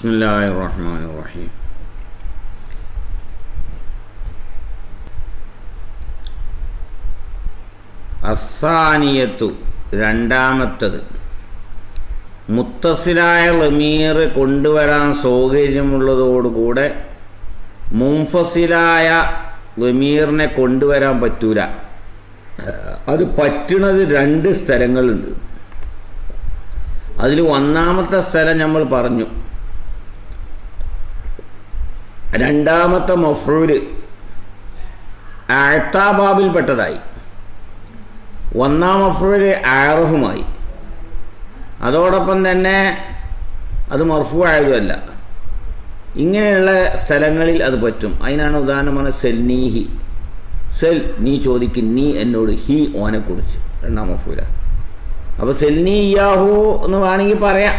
ബിസ്മില്ലാഹിർറഹ്മാനിർറഹീം. അസ്സാനിയത്തു രണ്ടാമത്തത്, മുത്തസിലായ ലമീർ കൊണ്ടുവരാൻ സൗകര്യമുള്ളതോടുകൂടെ മുൻഫസിലായ ലമീറിനെ കൊണ്ടുവരാൻ പറ്റൂല. അത് പറ്റുന്നത് രണ്ട് സ്ഥലങ്ങളുണ്ട്. അതിൽ ഒന്നാമത്തെ സ്ഥലം നമ്മൾ പറഞ്ഞു. രണ്ടാമത്തെ മഫ്ഊല് അഅ്താബാബിൽപ്പെട്ടതായി. ഒന്നാം മഫ്ഊല് ആറഫുമായി. അതോടൊപ്പം തന്നെ അത് മർഫൂ ആയതുമല്ല. ഇങ്ങനെയുള്ള സ്ഥലങ്ങളിൽ അത് പറ്റും. അതിനാണ് ഉദാഹരണമാണ് സെൽനീഹി. സെൽ, നീ ചോദിക്കും, നീ എന്നോട്, ഹി ഓനെക്കുറിച്ച്. രണ്ടാം മഫ്ഊല. അപ്പോൾ സെൽനി ഇയാഹു എന്ന് വേണമെങ്കിൽ പറയാം.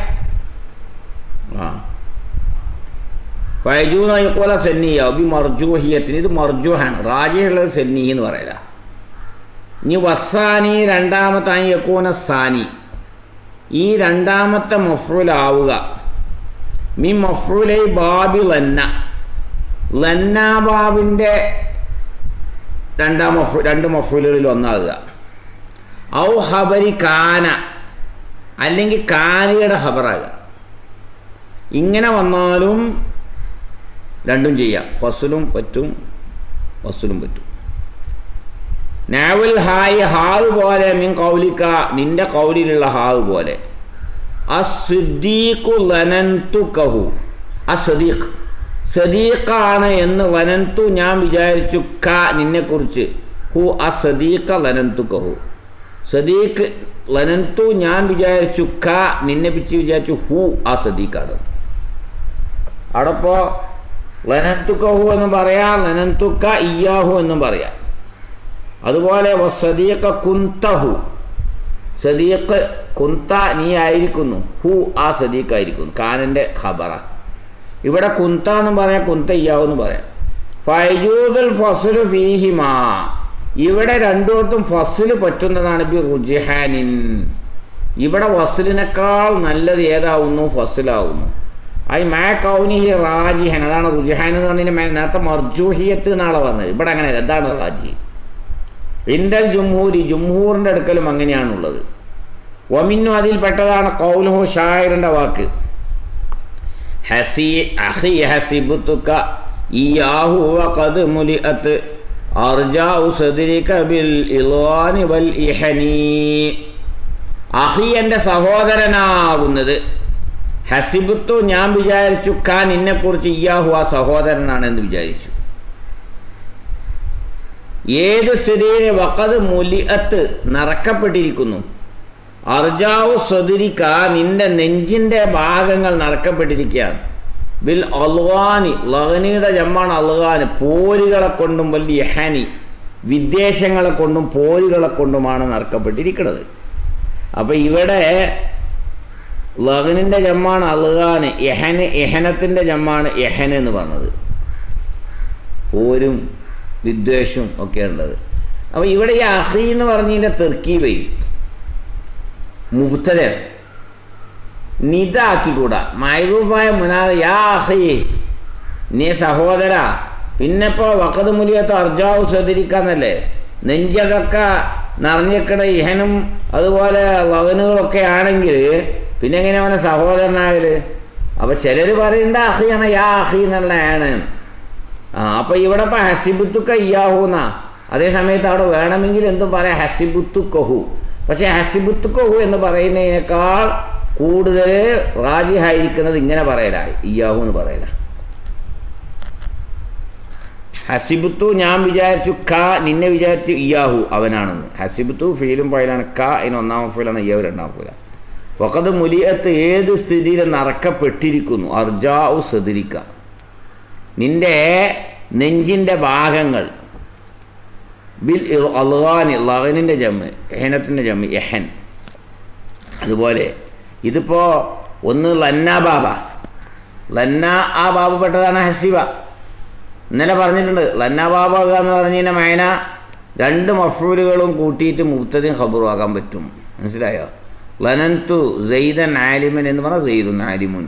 ഫയജൂനോല സെന്നിയാഹു ബി മർജൂഹിയത്തിന്. ഇത് മർജൂഹാണ്. റാജിയുള്ളത് സെന്നി എന്ന് പറയില്ല. ഇനി വസാനി രണ്ടാമത്തെ യക്കൂന സാനി. ഈ രണ്ടാമത്തെ മഫ്ഊലാവുക മി മഫ്ഊലൈ ബാബി ലന്ന. ലന്ന ബാബിൻ്റെ രണ്ട് മഫ്ഊലുകളിൽ ഒന്നാകുക. ഔ ഖബരി കാന, അല്ലെങ്കിൽ കാനയുടെ ഖബറാകുക. ഇങ്ങനെ വന്നാലും രണ്ടും ചെയ്യാം. ഫസ്ലും പറ്റും, വസ്ലും പറ്റും. നാവൽ ഹായ്, ഹാവ് പോലെ, മിൻ കൗലിക്ക, നിന്റെ കൗലിലുള്ള ഹാവ് പോലെ. അസ്സദീഖു ലനന്തുകഹു. അസ്സദീഖ്, സദീഖാണ് എന്ന് ലനന്തു ഞാൻ വിചാരിച്ചു, ക നിന്നെക്കുറിച്ച്. ഹു അസ്സദീഖ ലനന്തുകഹു. സദീഖ് ലനന്തു ഞാൻ വിചാരിച്ചു, ക നിന്നെ പിച്ച് വിചാരിച്ചു, ഹു ആ സദീഖാണ്. അവിടെപ്പോൾ ലനന്തുക്കഹു എന്ന് പറയാം, ലനന്തുക്ക ഇയാഹു എന്നും പറയാം. അതുപോലെ വസദീഖ കുന്തഹു, സദീഖ് കുന്ത നീ ആയിരിക്കുന്നു, ഹു ആ സദീഖ് ആയിരിക്കുന്നു. കാനൻ്റെ ഖബറ. ഇവിടെ കുന്ത എന്നും പറയാം, കുന്ത ഇയാഹു എന്ന് പറയാം. ഫയജൂദുൽ ഫസ്ലു ഫീഹിമാ. ഇവിടെ രണ്ടുപേർക്കും ഫസ്ല് പറ്റുന്നതാണ് ബി റുജ്ഹാനിൻ. ഇവിടെ വസ്ലിനേക്കാൾ നല്ലത് ഏതാവുന്നു? ഫസ്ലാവുന്നു. ഐ മാ കൗനിഹി റാജിഹൻ. അതാണ് റുജ്ഹാൻ എന്ന് പറഞ്ഞതിന് നേരത്തെ മർജൂഹിയത്ത് എന്നാണ് പറഞ്ഞത്. ഇവിടെ അങ്ങനെ എന്താണ് റാജി? ഇൻഡൽ ജുംഹൂരി, ജുംഹൂറിൻ്റെ അടുക്കലും അങ്ങനെയാണുള്ളത്. വമിന്നു അതിൽപ്പെട്ടതാണ് ഖൗലുഹു, ഷായിറിൻ്റെ വാക്ക്. ഹസി അഖി ഹസിബുതുക ഇയാഹു വഖദ് മുലിഅത് അർജാഉ സദ്രിക ബിൽ ഇൽവാനി വൽ ഇഹനി. അഖി എൻ്റെ സഹോദരനാകുന്നത്, ഹസിബുത്തു ഞാൻ വിചാരിച്ചു, ഖാൻ നിന്നെക്കുറിച്ച്, ഇയാഹു ആ സഹോദരനാണെന്ന് വിചാരിച്ചു. ഏത് സ്ഥിതിയിലെ വഖദ് മുലിഅത്ത് നിറക്കപ്പെട്ടിരിക്കുന്നു. അർജാവു സദ്രിക നിന്റെ നെഞ്ചിൻ്റെ ഭാഗങ്ങൾ നിറക്കപ്പെട്ടിരിക്കുകയാണ്. ബിൽ അൽവാനി, ലഗ്നിയുടെ ജമ്മാണ് അൽവാന്, പോരുകളെ കൊണ്ടും വൽ ഇഹനി വിദ്വേഷങ്ങളെ കൊണ്ടും പോരുകളെ കൊണ്ടുമാണ് നിറക്കപ്പെട്ടിരിക്കുന്നത്. അപ്പം ഇവിടെ ലഗ്നിൻ്റെ ജമ്മാണ് അൽഗാന്, എഹനത്തിൻ്റെ ജമ്മാണ് എഹൻ എന്ന് പറഞ്ഞത്. പോരും വിദ്വേഷവും ഒക്കെ ഉള്ളത്. അപ്പോൾ ഇവിടെ ഈ അഹി എന്ന് പറഞ്ഞതിൻ്റെ തെർക്കീബ് മുബ്തദ നിദാക്കിക്കൂടാ. മൈറൂഫായ മുനാദ യാ അഹി, നീ സഹോദര. പിന്നെ ഇപ്പോൾ വഖദ് മുലിയത്ത് അർജാവു സദരിക്കാന്നല്ലേ, നെഞ്ചകൊക്ക നിറഞ്ഞിക്കണ ഇഹനും അതുപോലെ ലഗ്നുകളൊക്കെ ആണെങ്കിൽ പിന്നെ എങ്ങനെ അവനെ സഹോദരനാകല്? അപ്പോൾ ചിലർ പറയണ്ട അഹിയാണ്, യാ അഹി എന്നുള്ളതാണ്. അപ്പോൾ ഇവിടെ ഇപ്പോൾ ഹസിബുത്തുക്ക ഇയാഹു എന്നാ. അതേ സമയത്ത് അവിടെ വേണമെങ്കിൽ എന്തും പറയാം, ഹസിബുത്തുക്കഹു. പക്ഷേ ഹസിബുത്തുക്കഹു എന്ന് പറയുന്നതിനേക്കാൾ കൂടുതൽ റാജിഹായിരിക്കുന്നത് ഇങ്ങനെ പറയല, ഇയാഹു എന്ന് പറയല. ഹസിബുത്തു ഞാൻ വിചാരിച്ചു, ക നിന്നെ വിചാരിച്ചു, ഇയാഹു അവനാണെന്ന്. ഹസിബുത്തു ഫീലും ഫയലാണ്, ക അതിന് ഒന്നാം ഫീലാണ്, ഇയാഹു രണ്ടാം ഫീല. വഖദ് മുലിയത്ത് ഏത് സ്ഥിതിയിൽ നിറക്കപ്പെട്ടിരിക്കുന്നു. അർജാഉ സദ്രിക നിന്റെ നെഞ്ചിൻ്റെ ഭാഗങ്ങൾ. ബിൽ അൽഗാനി, ലഗ്നിൻ്റെ ജമ്മ്, എഹനത്തിൻ്റെ ജമ്മ് എഹൻ. അതുപോലെ ഇതിപ്പോൾ ഒന്ന് ലന്ന ബാബ, ലന്ന ആ ബാബ് പെട്ടതാണ് ഹസിബ. ഇന്നലെ പറഞ്ഞിട്ടുണ്ട് ലന്ന ബാബ എന്ന് പറഞ്ഞു കഴിഞ്ഞാൽ മൈന രണ്ട് മഫ്ഊലുകളും കൂട്ടിയിട്ട് മുബ്തദയും ഖബറും ആകാൻ പറ്റും. മനസ്സിലായോ? ലനന്തു സെയ്ദൻ ആലിമൻ എന്ന് പറഞ്ഞാൽ സെയ്ദുൻ ആലിമുൻ.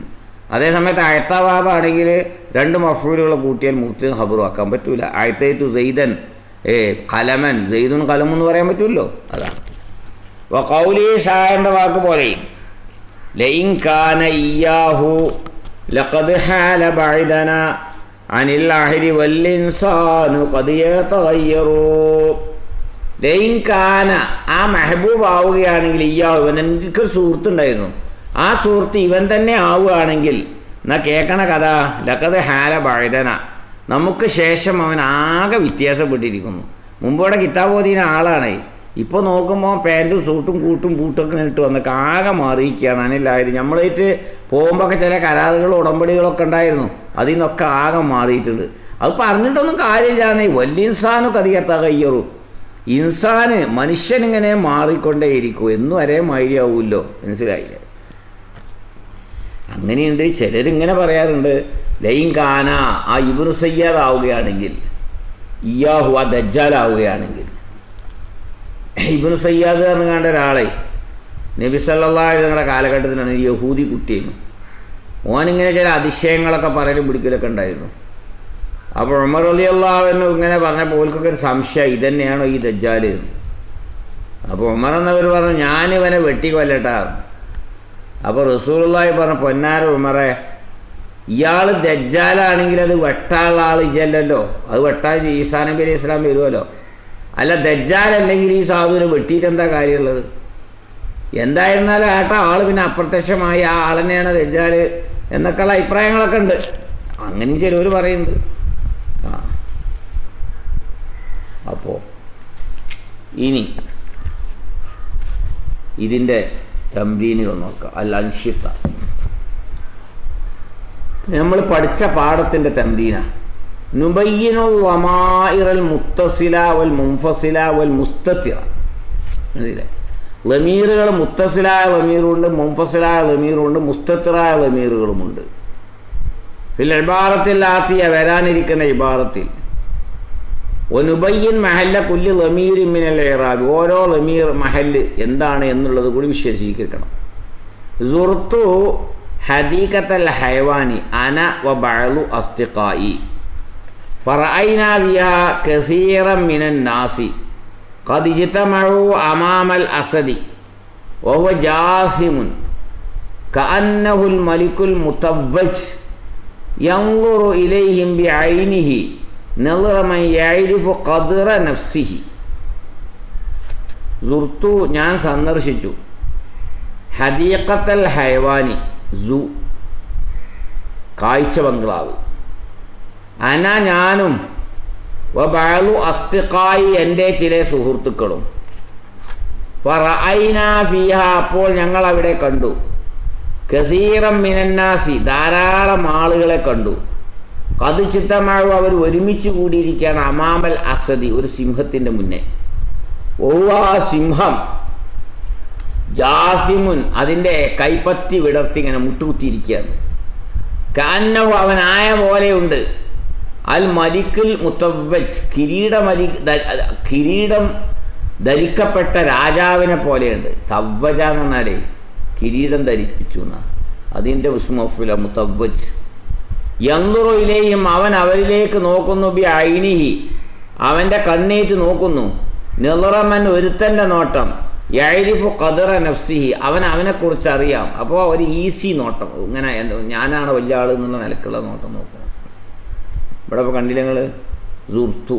അതേസമയത്ത് അയത്തവാബാണെങ്കിൽ 2 മഫ്ഊലുകൾ കൂട്ടിയാൽ മുബ്തദയും ഖബറും ആക്കാൻ പറ്റൂല. അയത്തൈതു സെയ്ദൻ കലമൻ, സെയ്ദുൻ കലം എന്ന് പറയാൻ പറ്റുമല്ലോ. അതാണ് വഖൗലി ഷായറിൻ്റെ വാക്ക് പോലെ ലഇൻ കാന ഇയ്യാഹു ലഖദ് ഹാല ബഅദന അനിൽ അഹ്രി വൽ ഇൻസാനു ഖദ് യതഗയ്യറു. ലഇൻ കാന ആ മെഹബൂബ് ആവുകയാണെങ്കിൽ ഇയ്യാഹു, ഇവൻ എനിക്കൊരു സുഹൃത്തുണ്ടായിരുന്നു, ആ സുഹൃത്ത് ഇവൻ തന്നെ ആവുകയാണെങ്കിൽ എന്നാ കേൾക്കണ കഥ ലഖദ് ഹാല ബഅദന, നമുക്ക് ശേഷം അവൻ ആകെ വ്യത്യാസപ്പെട്ടിരിക്കുന്നു. മുമ്പോടെ കിതാബ് ഓതിന ആളാണ്, ഇപ്പോൾ നോക്കുമ്പോൾ പാൻറ്റും സൂട്ടും കൂട്ടും ബൂട്ടൊക്കെ ഇട്ട് വന്നൊക്കെ ആകെ മാറിയിരിക്കുകയാണ്. അതിലായത് നമ്മളായിട്ട് പോകുമ്പോഴൊക്കെ ചില കരാറുകളും ഉടമ്പടികളൊക്കെ ഉണ്ടായിരുന്നു, അതിൽ നിന്നൊക്കെ ആകെ മാറിയിട്ടുണ്ട്. അത് പറഞ്ഞിട്ടൊന്നും കാര്യമില്ലാന്നേ. വലിയ ഇൻസാനും കതിയത്തകയ്യറും, ഇൻസാന് മനുഷ്യനിങ്ങനെ മാറിക്കൊണ്ടേയിരിക്കും, എന്നും ഒരേ മാതിരിയാവുമല്ലോ. മനസ്സിലായില്ലേ? അങ്ങനെയുണ്ട്. ചിലരിങ്ങനെ പറയാറുണ്ട് ലൈൻ കാന ആ ഇബ്നു സയ്യാദ് ആവുകയാണെങ്കിൽ, ഇയ്യാഹു ആ ദജ്ജാലാവുകയാണെങ്കിൽ. ഇബ്നു സയ്യാദ് എന്ന് കണ്ട ഒരാളെ നബി സല്ലല്ലാഹു അലൈഹി വസല്ലമയുടെ കാലഘട്ടത്തിലാണ്, യഹൂദി കുട്ടിയായിരുന്നു. ഓനിങ്ങനെ ചില അതിശയങ്ങളൊക്കെ പറയലും പിടിക്കലൊക്കെ ഉണ്ടായിരുന്നു. അപ്പോൾ ഉമർ റളിയല്ലാഹു അൻഹു ഇങ്ങനെ പറഞ്ഞപ്പോൾ ഓൽക്കൊക്കെ ഒരു സംശയം, ഇതന്നെയാണോ ഈ ദജ്ജാൽ? അപ്പോൾ ഉമർ എന്നവർ പറഞ്ഞു ഞാനിവനെ വെട്ടിക്കൊല്ലട്ടാ. അപ്പോൾ റസൂലുള്ളാഹി പറഞ്ഞു പൊന്നാര ഉമറെ, ഇയാൾ ദജ്ജാലാണെങ്കിൽ അത് വെട്ടാനുള്ള ആൾ ഇല്ലല്ലോ, അത് വെട്ടാൻ ഈസാ നബി അലൈഹി സ്വലാം വരുമല്ലോ. അല്ല ദജ്ജാലല്ലെങ്കിൽ ഈ സാധുവിനെ വെട്ടിയിട്ട് എന്താ കാര്യമുള്ളത്? എന്തായിരുന്നാലും ആൾ പിന്നെ അപ്രത്യക്ഷമായി ആ ആൾ തന്നെയാണ് ദജ്ജാൽ എന്നൊക്കെയുള്ള അഭിപ്രായങ്ങളൊക്കെ ഉണ്ട്. അങ്ങനെയും ചിലവർ പറയുന്നുണ്ട്. അപ്പോൾ ഇനി ഇതിൻ്റെ തംബീനുകൾ നോക്കാം. അൽ അൻഷിത്ത നമ്മൾ പഠിച്ച പാഠത്തിൻ്റെ തംബീന നുബയ്യിനുൽ വമാഇറൽ മുത്തസില വൽ മുൻഫസില വൽ മുസ്തത്തിറ. മനസ്സിലെ ലമീറുകൾ മുത്തസിലായ ലമീറുണ്ട്, മുൻഫസിലായ ലമീറുണ്ട്, മുസ്തത്തിറായ ലമീറുകളുമുണ്ട്. ഫിൽ ഇബാറത്തിൽ ആത്തിയ വരാനിരിക്കുന്ന ഇബാറത്തിൽ വനുബയ്യിൻ മഹല്ല കുല്ലി ലമീരി മിനൽ ഇറാബ്, ഓരോ ലമീർ മഹല്ല് എന്താണ് എന്നുള്ളത് കൂടി വിശദീകരിക്കണം. സുർതു ഹദീഖത്തൽ ഹൈവാനി അന വ ബഅലു അസ്തിഖായി ഫറഅയ്നാ ബിഹാ കസീറൻ മിനൻ നാസി ഖദ് ഇജ്തമഉ അമാമൽ അസദി വഹുവ ജാസിമുൻ കഅന്നഹുൽ മലിക്കുൽ മുതവ്വജ് യൻദുറു ഇലൈഹിം ബിഐനിഹി നളറ മൻ യഅരിഫു ഖദ്റ നഫ്സിഹി. സുർതു ഞാൻ സന്ദർശിച്ചു ഹദീഖത്തൽ ഹൈവാനി സൂ, കാഴ്ച ബംഗ്ലാവ്, അന ഞാനും വ ബഅലു അസ്തിഖായി എൻ്റെ ചില സുഹൃത്തുക്കളും ഫറഅയ്നാ ഫീഹാ അപ്പോൾ ഞങ്ങൾ അവിടെ കണ്ടു കസീറൻ മിനന്നാസി ധാരാളം ആളുകളെ കണ്ടു ഖദ് ഇജ്തമഉ അവർ ഒരുമിച്ച് കൂടിയിരിക്കുകയാണ് അമാമൽ അസദി ഒരു സിംഹത്തിൻ്റെ മുന്നേ. ഓവാ സിംഹം ജാസിമുൻ അതിൻ്റെ കൈപ്പത്തി വിടർത്തി ഇങ്ങനെ മുട്ടുകുത്തിയിരിക്കുകയാണ്. കഅന്നഹു അവനായ പോലെയുണ്ട് അൽ മലിക്കുൽ മുതവ്വജ് കിരീടം ധരിക്കപ്പെട്ട രാജാവിനെ പോലെയുണ്ട്. തവ്വജ എന്ന് പറഞ്ഞാലേ കിരീടം ധരിപ്പിച്ചു എന്നാ അതിൻ്റെ ഉസ്മഫുല മുതവ്വജ്. യൻദുറു ഇലൈഹിം അവൻ അവരിലേക്ക് നോക്കുന്നു ബി ഐനിഹി അവൻ്റെ കണ്ണേറ്റ് നോക്കുന്നു. നിളറമൻ ഒരുത്തൻ്റെ നോട്ടം, യഅരിഫു ഖദ്റ നഫ്സിഹി അവൻ അവനെക്കുറിച്ച് അറിയാം. അപ്പോൾ ഒരു ഈസി നോട്ടം, ഇങ്ങനെ ഞാനാണ് വലിയ ആൾ എന്നുള്ള നിലക്കുള്ള നോട്ടം നോക്കണം. ഇവിടെ ഇപ്പോൾ കണ്ടില്ല നിങ്ങൾ സുർത്തു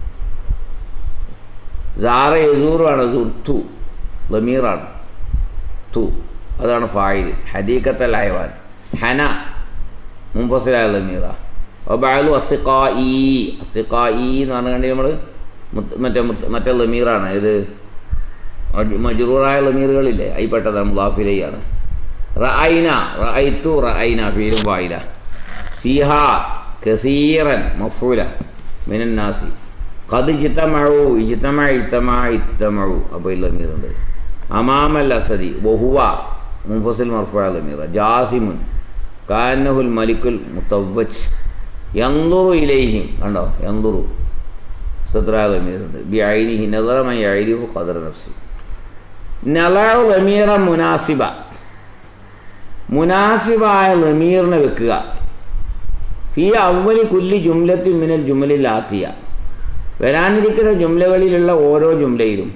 സാറ യസൂറാണ്, സുർത്തു ലമീറാണ്, തു അതാണ് ഫായിൽ. ഹദീഖത്തൽ ഹൈവാൻ ഹന മുൻഫസിലായ ലമീറ. ബഅലു അസ്തിഖായി എന്ന് പറഞ്ഞുകൊണ്ട് നമ്മൾ മറ്റേ ലമീറാണ്. ഇത് മജ്റൂറായ ലമീറുകളില്ലേ അതിൽപ്പെട്ടതാണ്, മുളാഫിലയാണ്. റഅയ്ന റഅയ്തു റഅയ്ന ഫീലും ഫായില ഫീഹാ കസീറൻ മഫ്ഊല മിനൻ നാസി ഖദ് ഇജ്തമഉ ഇജ്തമഉ അപ്പോൾ ഈ ലമീറുണ്ട്. അമാമൽ അസദി വഹുവ മുൻഫസിൽ മർഫൂഅ ലമീറ ജാസിമുൻ കഅന്നഹുൽ മലിക്കുൽ മുതവ്വജ് യൻദുറു ഇലൈഹിം കണ്ടോ യൻദുറു സത്രായ ലമീറുണ്ട് ബി ഐനിഹി നളറ മൻ യഅരിഫു ഖദ്റ നഫ്സി. നളഉ ലമീറ മുനാസിബ മുനാസിബായ ലമീറിനെ വെക്കുക. ഫീ അവലി കുല്ലി ജുംലത്തിൽ മിനൽ ജുമലിൽ ആത്തിയ, വരാനിരിക്കുന്ന ജുംലകളിലുള്ള ഓരോ ജുംലയിലും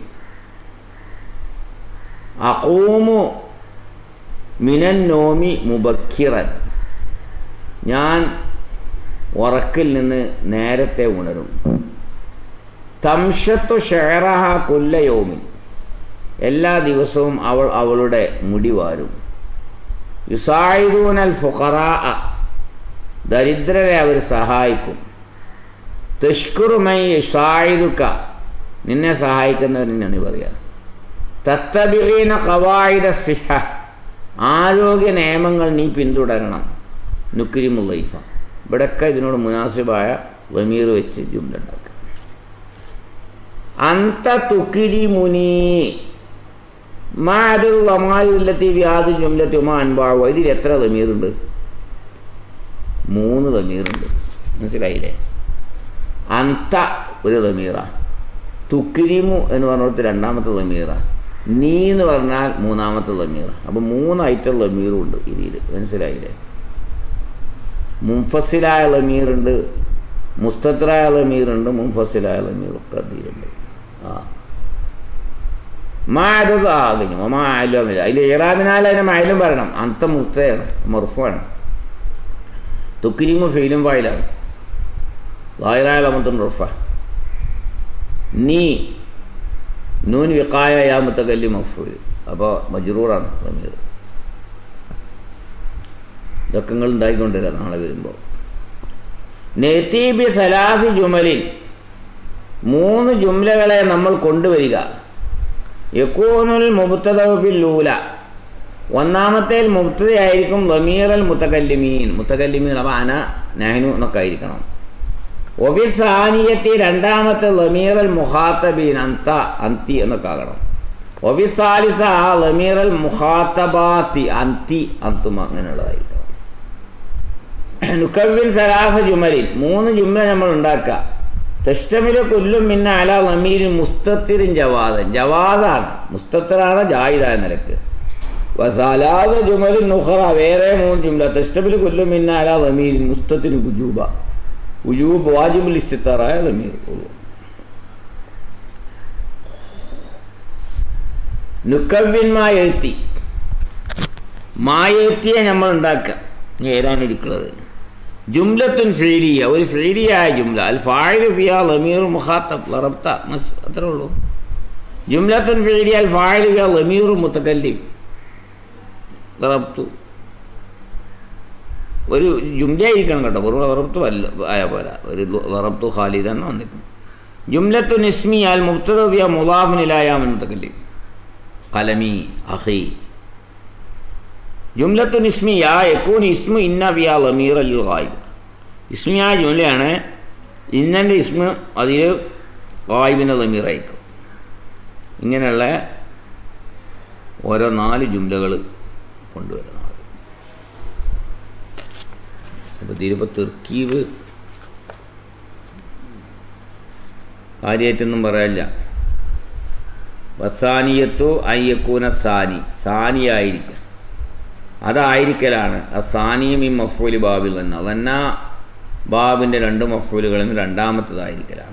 അഖൂമു മിനൻ നോമി മുബക്കിറൻ, ഞാൻ ഉറക്കിൽ നിന്ന് നേരത്തെ ഉണരും. തംഷത്തു ഷെറഹ കുല്ല യൗമിൻ, എല്ലാ ദിവസവും അവൾ അവളുടെ മുടി വാരും. യുസായിദൂനൽ ഫുഖറാ, ദരിദ്രരെ അവർ സഹായിക്കും. തഷ്കുറു മൻ യുസായിദുക, നിന്നെ സഹായിക്കുന്നവന് നന്ദി പറയാം. തത്തബിഈന ഖവായിദ സിഹ, ആരോഗ്യ നിയമങ്ങൾ നീ പിന്തുടരണം. നുക്രിമുൽ ലൈഫ, ഇവിടെയൊക്കെ ഇതിനോട് മുനാസിബായ ലമീർ വെച്ച് ജുംല ഉണ്ടാക്കുക. അന്ത തുക്രിമുനി മാഅദുൽ ലമായില്ലത്തി വ്യാദു ജുംലത്തി ഉമാ അൻബാഉ, ഇതിൽ എത്ര ലമീറുണ്ട്? 3 ലമീറുണ്ട്. മനസ്സിലായില്ലേ? അന്ത ഒരു ലമീറ, തുക്രിമു എന്ന് പറഞ്ഞിടത്ത് രണ്ടാമത്തെ ലമീറ, നീ എന്ന് പറഞ്ഞാൽ മൂന്നാമത്തെ ലമീറ. അപ്പോൾ 3 ഐറ്റം ലമീറും ഉണ്ട് ഇതിൽ. മനസ്സിലായില്ലേ? മുൻഫസിലായ ലമീറുണ്ട്, മുസ്തത്രായ ലമീറുണ്ട്, മുൻഫസിലായ ലമീർ പ്രതീരുണ്ട്. മാഅദുൽ ആദിന് മാഅലുമില്ല, അതിൽ ഇറാബിനാൽ അതിനെ മായലും പറയണം. അന്ത മുസ്തയാണ്, മർഫുവാണ്. തുക്രിമു ഫീലും ഫായിലാണ്, ളാഹിറായ ലമത്തുൻ റഫ. നീ നൂൻ വിഖായ യാ മുതകല്ലിം മഫ്ഊൽ, അപ്പോൾ മജ്റൂറാണ് ലമീർ. ഇതൊക്കെ നിങ്ങൾ ഉണ്ടായിക്കൊണ്ടിരിക്കുക നാളെ വരുമ്പോൾ. നെതീബി സലാസി ജുമലിൻ, 3 ജുംലകളെ നമ്മൾ കൊണ്ടുവരിക. യകൂനുൽ മുബ്തദഉ ഫിൽ ലൂല, ഒന്നാമത്തേൽ മുബ്തദയായിരിക്കും ലമീറൽ മുതകല്ലിമീൻ, മുതകല്ലിമീൻ അപ്പോൾ അന നഹ്നു എന്നൊക്കെ ആയിരിക്കണം. വഫി സാനിയത്തി, രണ്ടാമത്തെ ലമീറൽ മുഖാത്തബീൻ, അന്ത അന്തി എന്നൊക്കെ ആകണം. വഫി സാലിസ ലമീറൽ മുഖാത്തബാത്തി, അന്തി അന്തുമ, അങ്ങനെയുള്ളതായിരിക്കണം. നുക്കവ്വിൻ സലാസ ജുമലിൻ, 3 ജുംല നമ്മൾ ഉണ്ടാക്കുക. തഷ്തമിലു കുല്ലും മിന്ന അല ലമീരിൻ മുസ്തത്തിരിൻ ജവാദൻ, ജവാദാണ്, മുസ്തത്തിറാണ് ജായിദായ നിലക്ക്. വസലാസ ജുമലിൻ നുഖറ, വേറെ 3 ജുംല. തഷ്തമിലു കുല്ലും മിന്ന അല ലമീരിൻ മുസ്തത്തിൻ വുജൂബ, വുജൂബ് വാജിബുൽ ഇസ്തിത്താറായ ലമീർ. നുക്കവ്വിൻ മായെത്തി, മായെത്തിയെ നമ്മൾ ഉണ്ടാക്കുക. ഏതാണിരിക്കുന്നത്? ജുംലത്തുൻ ഫീലിയ, ഒരു ഫീലിയായ ജുംല. അൽ ഫാഇലു ഫിഹാ ലമീർ മുഖാത്തബ് ലറബ്ത, അത്രേ ഉള്ളൂ. ജുംലത്തുൻ ഫീലിയ അൽ ഫാഇലു ഫിഹാ ലമീർ മുതകല്ലിം ലറബ്തു. ഒരു ജുംലയായിരിക്കണം കേട്ടോ, വെറും ലറബ്തു അല്ല ആയ പോലെ. ഒരു ലറബ്തു ഖാലിദൻ വന്നിരിക്കും. ജുംലത്തുൻ ഇസ്മി അൽ മുബ്തദഉ ഫിഹാ മുളാഫുൻ ഇലാ യാ മുതകല്ലിം ഖലമി അഖി. ജുംലത്തുൻ ഇസ്മിയ യകൂൻ ഇസ്മു ഇന്ന ഫിഹാ ലമീർ അൽ ഗായിബ്, ഇസ്മിയായ ജുംലയാണ്, ഇന്നൻ്റെ ഇസ്മ അതിൽ ഗായിബിൻ്റെ ലമീറായിരിക്കും. ഇങ്ങനെയുള്ള ഓരോ 4 ജുംലകൾ കൊണ്ടുവരണം. അപ്പോൾ ഇതിലിപ്പോൾ തെർക്കീവ് കാര്യമായിട്ടൊന്നും പറയാനില്ല. വസാനിയത്തു അയ്യക്കൂന സാനി, സാനിയായിരിക്കുക, അതായിരിക്കലാണ്. അസാനിയും ഈ മഫ്ഊലി ബാബിൽ തന്നെ, അതന്നെ ബാബിൻ്റെ 2 മഫ്ഊലുകളിൽ നിന്ന് രണ്ടാമത്തതായിരിക്കലാണ്.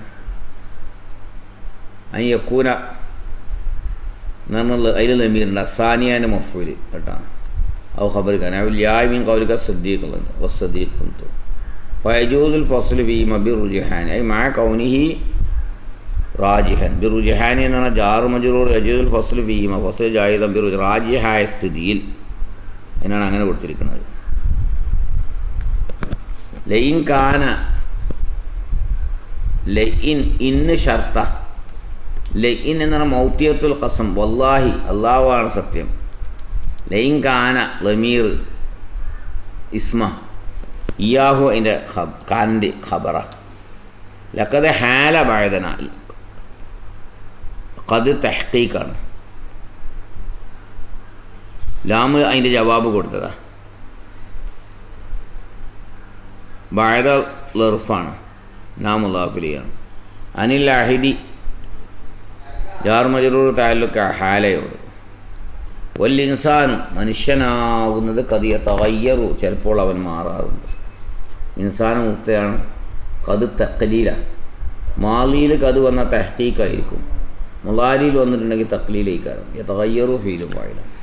അയ്യക്കൂന എന്ന് പറഞ്ഞാൽ അതിൽ ലമീറുണ്ട്, അസാനിയാൻ്റെ മഫ്ഊല് കേട്ടോ. ഔ ഖബറിക്കാൻ യാമീൻ കൗലിക സദ്ദീഖ് വസ്സദീഖ് ഫയജൂദുൽ ഫസ്ലു ഫീഹിമ ബിറുജ്ഹാൻ ഐ മഅ കൗനിഹി റാജിഹൻ. ബിറുജ്ഹാൻ എന്ന് പറഞ്ഞാൽ ജാറു മജ്റൂർ യജൂദുൽ ഫസ്ലു ഫീഹിമ, ഫസ്ൽ ജായിദൻ ബിറുജ്, റാജിഹായ സ്ഥിതിയിൽ എന്നാണ് അങ്ങനെ കൊടുത്തിരിക്കുന്നത്. ലയിൻ കാന, ലയിൻ ഇന്ന് ഷർത്ത, ലയിൻ എന്ന് പറഞ്ഞാൽ മൗത്തിയത്തുൽ ഖസം, വല്ലാഹി അല്ലാഹുവാണ് സത്യം. ലയിൻ കാന ലമീർ ഇസ്മ, ഇയാഹു അതിൻ്റെ കാനിൻ്റെ ഖബറ. ലഖദ് ഹാല ബഅദന, ഖദ് തഹ്ഖീഖാണ്. ലാമ് അതിൻ്റെ ജവാബ് കൊടുത്തതാ. ബഅദ ലർഫാണ്, ലാം മുളാഫിലിയാണ്. അനിൽ അഹിദി ജാർ മജ്റൂർ തഅല്ലുഖ ഹാലയോട്. വല്ലിൻസാൻ മനുഷ്യനാകുന്നത് കതിയ തകയ്യറു ചിലപ്പോൾ അവൻ മാറാറുണ്ട്. ഇൻസാൻ മുക്തയാണ്, കത് തക്ലീല. മാലിയിൽ കത് വന്ന തഹ്കീക്കായിരിക്കും, മുളാരിയിൽ വന്നിട്ടുണ്ടെങ്കിൽ തക്ലീലേക്കാരം. യതഗയ്യറു ഫീലും വായിലാണ്.